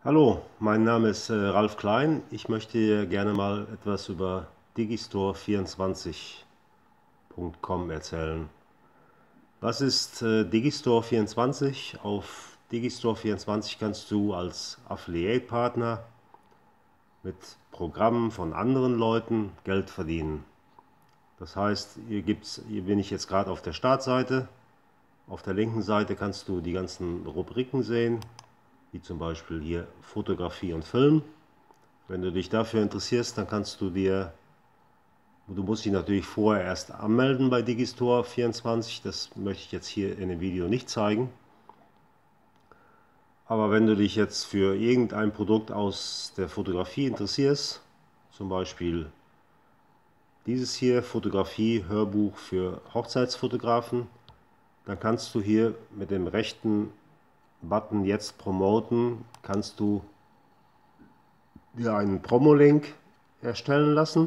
Hallo, mein Name ist Ralf Klein. Ich möchte dir gerne mal etwas über Digistore24.com erzählen. Was ist Digistore24? Auf Digistore24 kannst du als Affiliate-Partner mit Programmen von anderen Leuten Geld verdienen. Das heißt, hier bin ich jetzt gerade auf der Startseite. Auf der linken Seite kannst du die ganzen Rubriken sehen, wie zum Beispiel hier Fotografie und Film. Wenn du dich dafür interessierst, dann du musst dich natürlich vorher erst anmelden bei Digistore24, das möchte ich jetzt hier in dem Video nicht zeigen. Aber wenn du dich jetzt für irgendein Produkt aus der Fotografie interessierst, zum Beispiel dieses hier, Fotografie, Hörbuch für Hochzeitsfotografen, dann kannst du hier mit dem rechten Button jetzt promoten, kannst du dir einen Promo-Link erstellen lassen.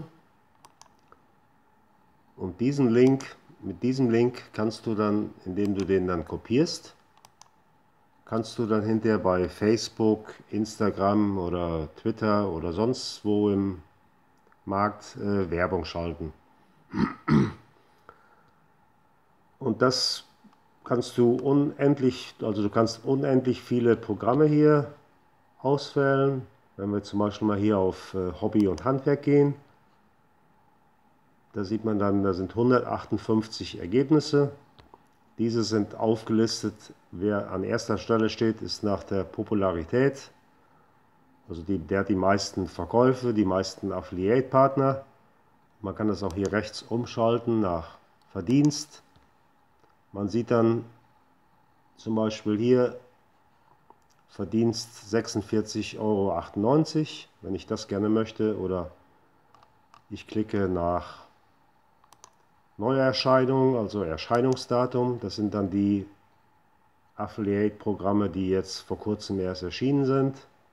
Und mit diesem Link kannst du dann, indem du den dann kopierst, kannst du dann hinterher bei Facebook, Instagram oder Twitter oder sonst wo im Markt Werbung schalten. Und das kannst du du kannst unendlich viele Programme hier auswählen. Wenn wir zum Beispiel mal hier auf Hobby und Handwerk gehen, da sieht man dann, da sind 158 Ergebnisse. Diese sind aufgelistet. Wer an erster Stelle steht, ist nach der Popularität. Also der hat die meisten Verkäufe, die meisten Affiliate-Partner. Man kann das auch hier rechts umschalten nach Verdienst. Man sieht dann zum Beispiel hier Verdienst 46,98 Euro, wenn ich das gerne möchte. Oder ich klicke nach Neuerscheinung, also Erscheinungsdatum. Das sind dann die Affiliate-Programme, die jetzt vor kurzem erst erschienen sind.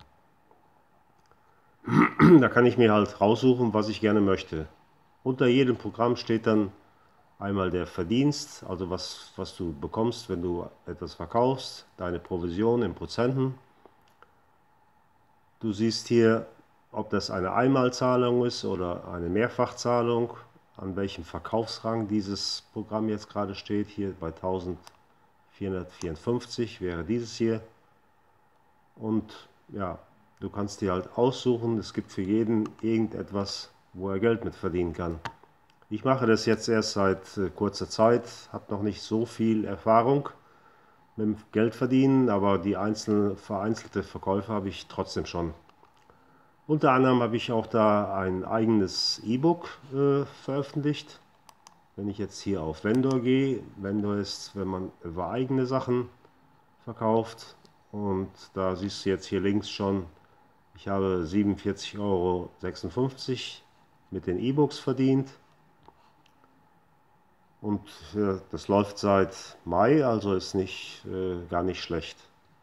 Da kann ich mir halt raussuchen, was ich gerne möchte. Unter jedem Programm steht dann einmal der Verdienst, also was du bekommst, wenn du etwas verkaufst, deine Provision in Prozenten. Du siehst hier, ob das eine Einmalzahlung ist oder eine Mehrfachzahlung, an welchem Verkaufsrang dieses Programm jetzt gerade steht. Hier bei 1454 wäre dieses hier. Und ja, du kannst dir halt aussuchen, es gibt für jeden irgendetwas, wo er Geld mit verdienen kann. Ich mache das jetzt erst seit kurzer Zeit, habe noch nicht so viel Erfahrung mit dem Geldverdienen, aber die vereinzelte Verkäufe habe ich trotzdem schon. Unter anderem habe ich auch da ein eigenes E-Book veröffentlicht. Wenn ich jetzt hier auf Vendor gehe, Vendor ist, wenn man über eigene Sachen verkauft. Und da siehst du jetzt hier links schon, ich habe 47,56 Euro mit den E-Books verdient. Und das läuft seit Mai, also ist gar nicht schlecht.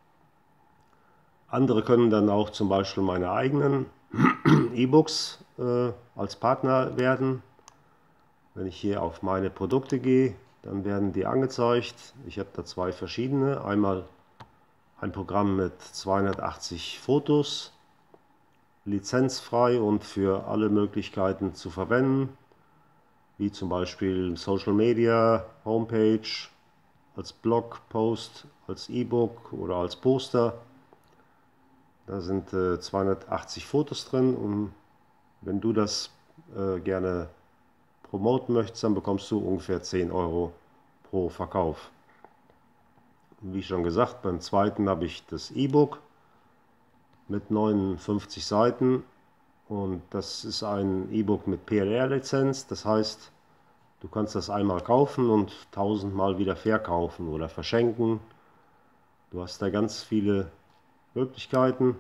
Andere können dann auch zum Beispiel meine eigenen E-Books als Partner werden. Wenn ich hier auf meine Produkte gehe, dann werden die angezeigt. Ich habe da zwei verschiedene. Einmal ein Programm mit 280 Fotos, lizenzfrei und für alle Möglichkeiten zu verwenden, wie zum Beispiel Social Media, Homepage, als Blogpost, als E-Book oder als Poster. Da sind 280 Fotos drin und wenn du das gerne promoten möchtest, dann bekommst du ungefähr 10 Euro pro Verkauf. Wie schon gesagt, beim zweiten habe ich das E-Book mit 59 Seiten und das ist ein E-Book mit PLR-Lizenz. Das heißt, du kannst das einmal kaufen und 1000-mal wieder verkaufen oder verschenken. Du hast da ganz viele Möglichkeiten.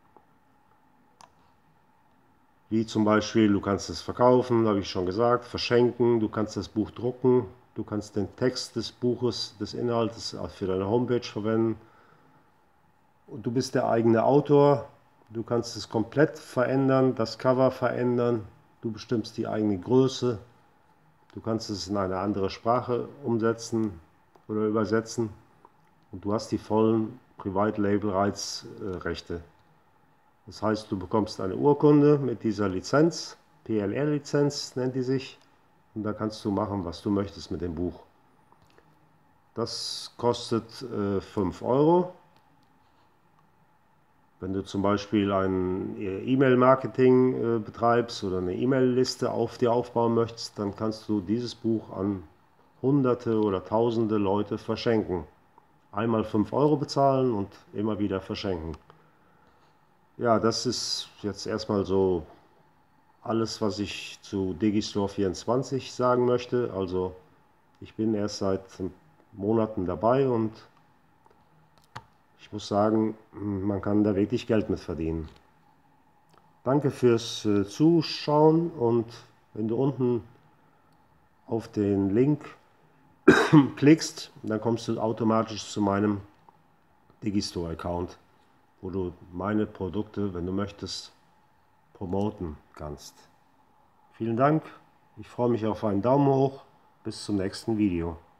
Wie zum Beispiel, du kannst es verkaufen, habe ich schon gesagt, verschenken, du kannst das Buch drucken, du kannst den Text des Buches, des Inhaltes für deine Homepage verwenden. Und du bist der eigene Autor, du kannst es komplett verändern, das Cover verändern, du bestimmst die eigene Größe, du kannst es in eine andere Sprache umsetzen oder übersetzen und du hast die vollen Private Label Rights Rechte. Das heißt, du bekommst eine Urkunde mit dieser Lizenz, PLR-Lizenz nennt die sich, und da kannst du machen, was du möchtest mit dem Buch. Das kostet 5 Euro. Wenn du zum Beispiel ein E-Mail-Marketing betreibst oder eine E-Mail-Liste dir aufbauen möchtest, dann kannst du dieses Buch an Hunderte oder Tausende Leute verschenken. Einmal 5 Euro bezahlen und immer wieder verschenken. Ja, das ist jetzt erstmal so alles, was ich zu Digistore 24 sagen möchte. Also ich bin erst seit Monaten dabei und ich muss sagen, man kann da wirklich Geld mit verdienen. Danke fürs Zuschauen, und wenn du unten auf den Link klickst, dann kommst du automatisch zu meinem Digistore-Account, wo du meine Produkte, wenn du möchtest, promoten kannst. Vielen Dank, ich freue mich auf einen Daumen hoch, bis zum nächsten Video.